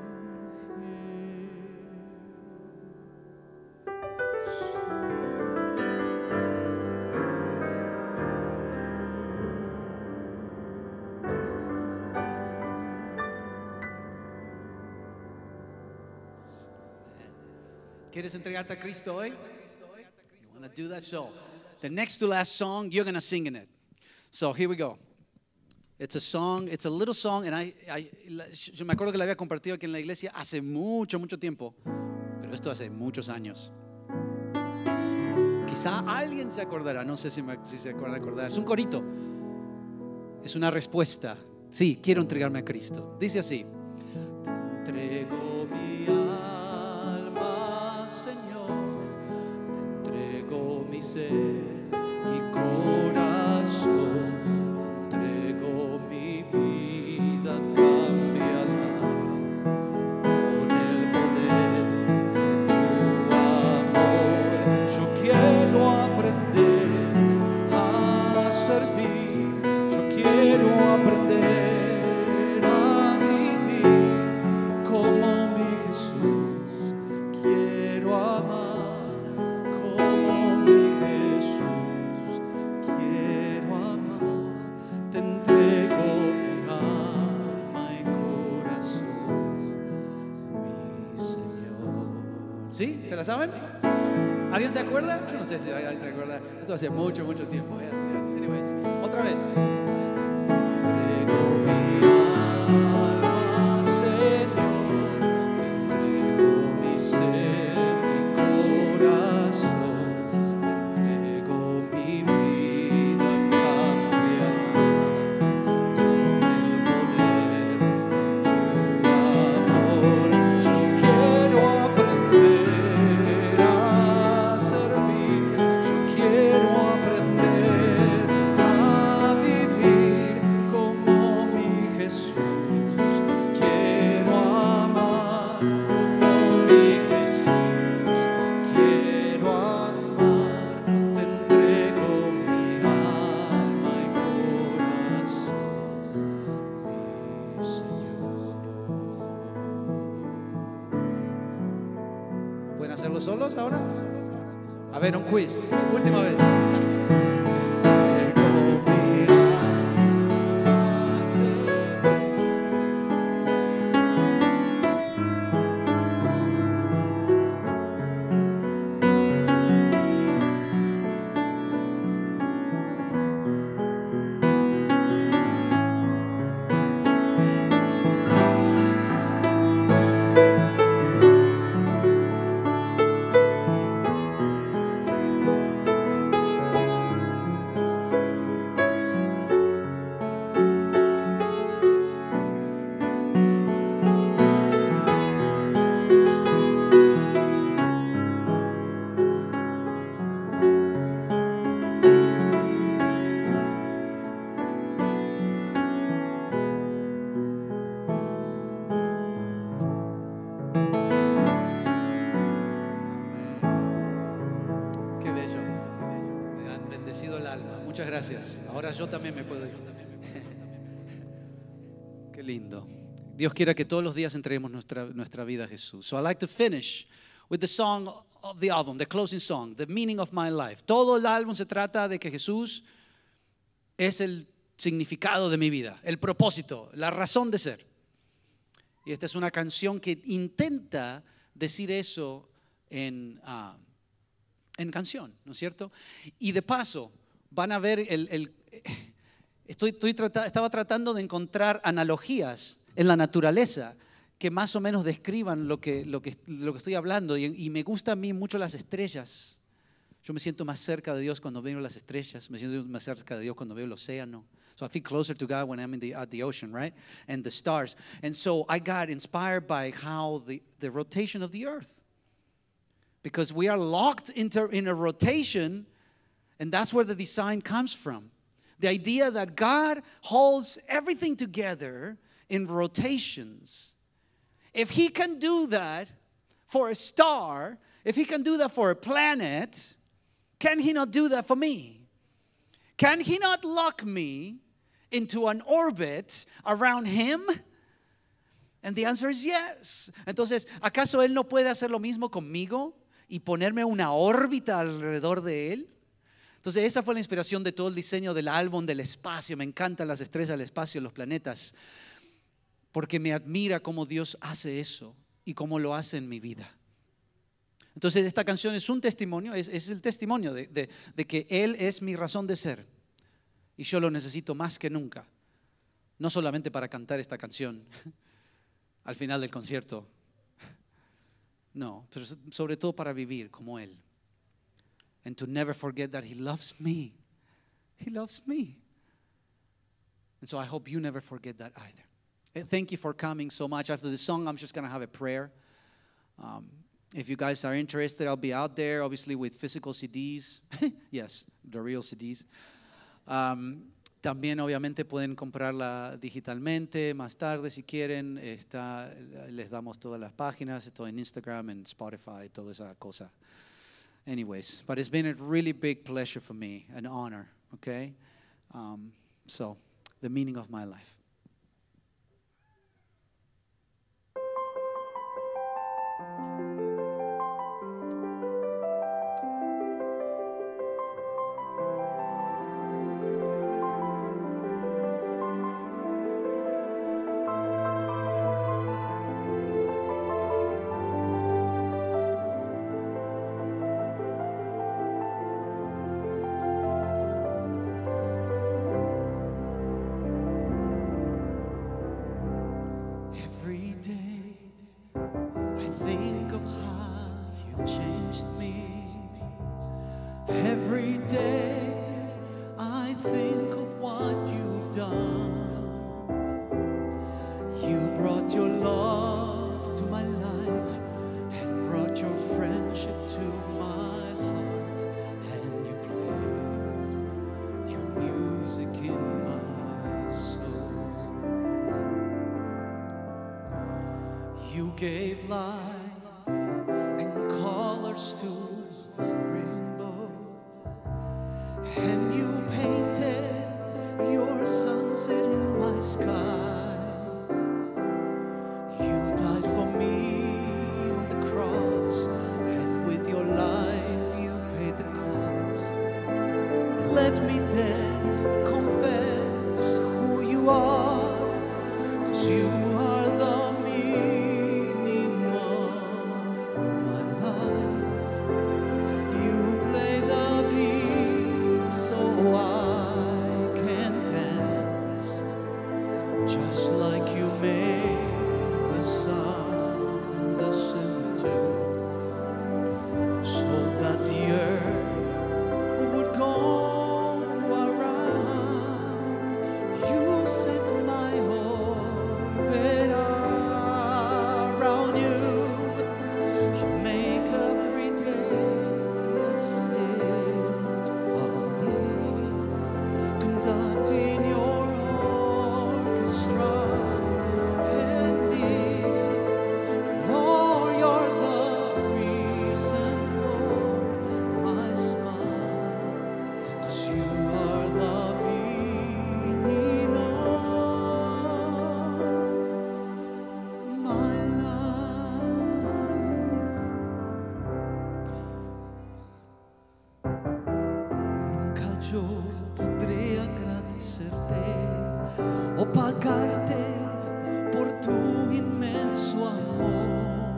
¿Quieres entregarte a Cristo hoy? You want to do that? So, the next to last song, you're going to sing in it. So, here we go. It's a song, it's a little song, and I, I, yo me acuerdo que la había compartido aquí en la iglesia hace mucho, mucho tiempo, pero esto hace muchos años. Quizá alguien se acordará, no sé si, me, si se acuerda acordar. Es un corito, es una respuesta. Sí, quiero entregarme a Cristo. Dice así: te entrego mi alma, Señor, te entrego mi ser, mi corazón, te entrego mi vida, cámbiala con el poder de tu amor. Yo quiero aprender a servir, yo quiero aprender a vivir como mi Jesús, quiero amar como mi Jesús. ¿Sí? ¿Se la saben? ¿Alguien se acuerda? Yo no sé si alguien se acuerda. Esto hace mucho, mucho tiempo. Yes, yes. Anyways, otra vez. Entrego mi alma, Señor, te entrego mi ser, mi corazón, te entrego mi vida, cámbiala con el poder de tu amor. Yo quiero aprender a servir, yo quiero aprender a vivir como mi Jesús. Quiero amar como mi Jesús. Quiero amar, te entrego mi alma y corazón, mi Señor. ¿Pueden hacerlo solos ahora? A ver, un quiz. Última vez. Entrego mi alma, Señor. Qué bello. Me han bendecido el alma. Muchas gracias. Ahora yo también me puedo ir. Qué lindo. Dios quiera que todos los días entreguemos nuestra, nuestra vida a Jesús. So I like to finish with the song of the album, the closing song, The Meaning of My Life. Todo el álbum se trata de que Jesús es el significado de mi vida, el propósito, la razón de ser. Y esta es una canción que intenta decir eso en, uh, en canción, ¿no es cierto? Y de paso, van a ver, el, el, estoy, estoy trata, estaba tratando de encontrar analogías en la naturaleza que más o menos describan lo que, lo que, lo que estoy hablando. Y, y me gustan a mí mucho las estrellas. Yo me siento más cerca de Dios cuando veo las estrellas, me siento más cerca de Dios cuando veo el océano. So I feel closer to God when I'm in the, at the ocean, right? And the stars. And so I got inspired by how the, the rotation of the earth. Because we are locked into in a rotation, and that's where the design comes from. The idea that God holds everything together in rotations. If He can do that for a star, if He can do that for a planet, can He not do that for me? Can He not lock me into an orbit around Him? And the answer is yes. Entonces, ¿acaso Él no puede hacer lo mismo conmigo y ponerme una órbita alrededor de Él? Entonces, esa fue la inspiración de todo el diseño del álbum del espacio. Me encantan las estrellas del espacio, los planetas, porque me admira cómo Dios hace eso y cómo lo hace en mi vida. Entonces, esta canción es un testimonio, es, es el testimonio de, de, de que Él es mi razón de ser. Y yo lo necesito más que nunca. No solamente para cantar esta canción al final del concierto. No, pero sobre todo para vivir como Él. And to never forget that He loves me. He loves me. And so I hope you never forget that either. Thank you for coming so much. After the song, I'm just going to have a prayer. Um, if you guys are interested, I'll be out there, obviously, with physical C Ds. Yes, the real C Ds. Um, también, obviamente, pueden comprarla digitalmente más tarde si quieren. Está, les damos todas las páginas, todo en Instagram, en Spotify, toda esa cosa. Anyways, but it's been a really big pleasure for me, an honor, okay? Um, so, the meaning of my life. Every day I think of what you've done. You brought your love to my life and brought your friendship to my heart, and you played your music in my soul. You gave light and colors to the rainbow, and you painted your sunset in my sky. You died for me on the cross, and with your life you paid the cost. Let me then confess who you are, 'cause you are the meaning of my life. You play the beat so I can dance, just like you made the sun listen to, so that the earth would go around. You set my orbit around you. You make every day a symphony, conducting your orchestra and me. Lord, you're the reason for my smile, 'cause you are the meaning of my life. Nunca yo podré agradecerte o pagarte por tu inmenso amor.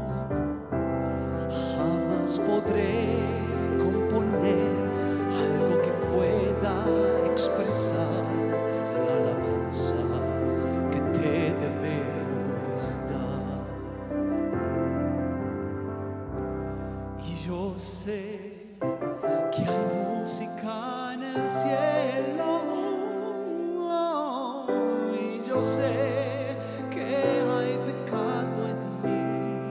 Jamás podré componer algo que pueda expresar la alabanza que te debemos dar. Y yo sé que hay música en el cielo, y yo sé que hay pecado en mí,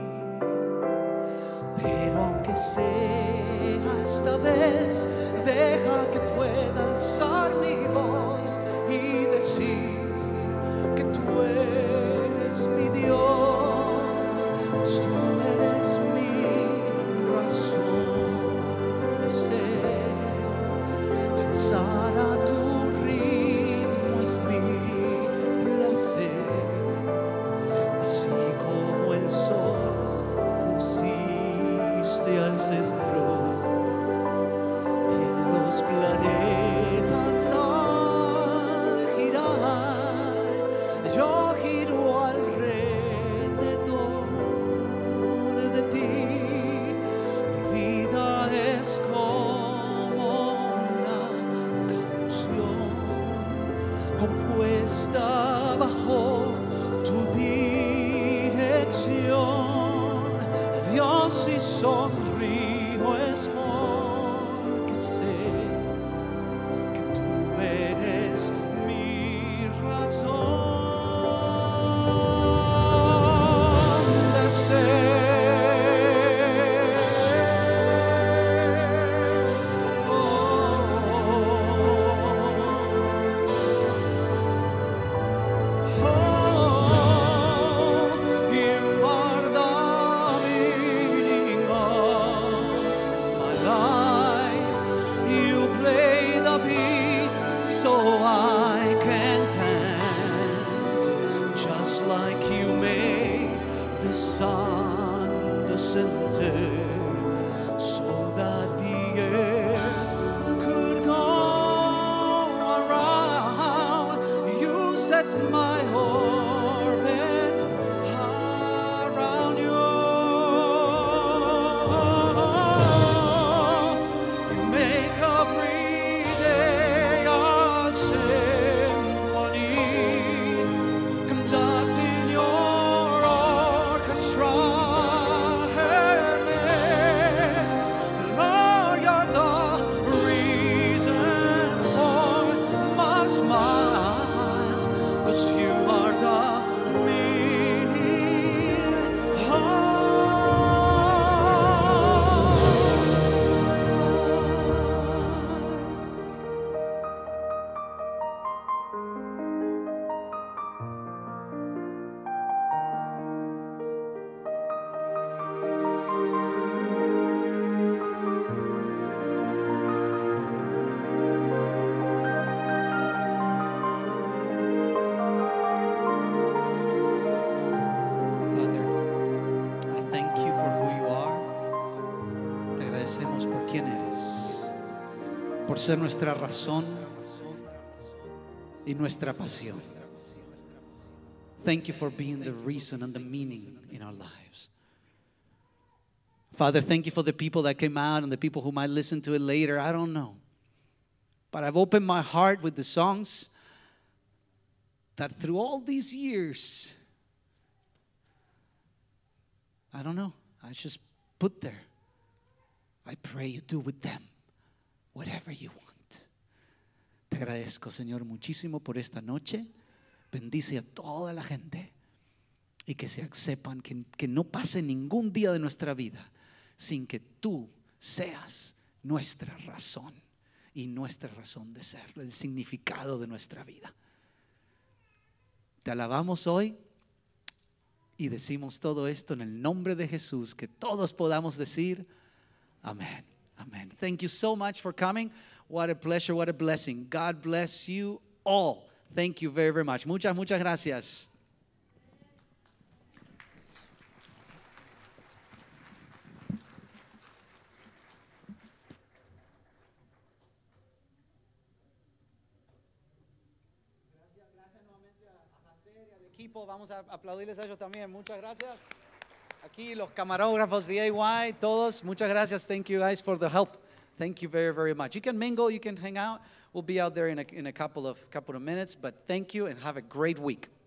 pero aunque sea esta vez, deja que pueda alzar mi voz y decir que tú eres mi Dios, pues tú eres mi razón de ser. Danzar a tu ritmo es mi placer, así como el sol pusiste al centro de los planetas al girar. Yo giro alrededor de ti. Mi vida es como una canción compuesta bajo tu dirección. Dios, si sonrío es porque sé que tú eres mi razón de ser. Oh, oh, you are the meaning of por ser nuestra razón y nuestra pasión. Thank you for being the reason and the meaning in our lives. Father, thank you for the people that came out and the people who might listen to it later. I don't know. But I've opened my heart with the songs that through all these years, I don't know, I just put there. I pray you do with them whatever you want. Te agradezco, Señor, muchísimo por esta noche. Bendice a toda la gente y que se sepan que, que no pase ningún día de nuestra vida sin que tú seas nuestra razón y nuestra razón de ser, el significado de nuestra vida. Te alabamos hoy y decimos todo esto en el nombre de Jesús, que todos podamos decir amén. Amen. Thank you so much for coming. What a pleasure, what a blessing. God bless you all. Thank you very, very much. Muchas, muchas gracias. Equipo, vamos a aplaudirles a ellos también. Muchas gracias. Aquí los camarógrafos D I Y, todos, muchas gracias. Thank you guys for the help. Thank you very, very much. You can mingle, you can hang out. We'll be out there in a, in a couple of couple of minutes, but thank you and have a great week.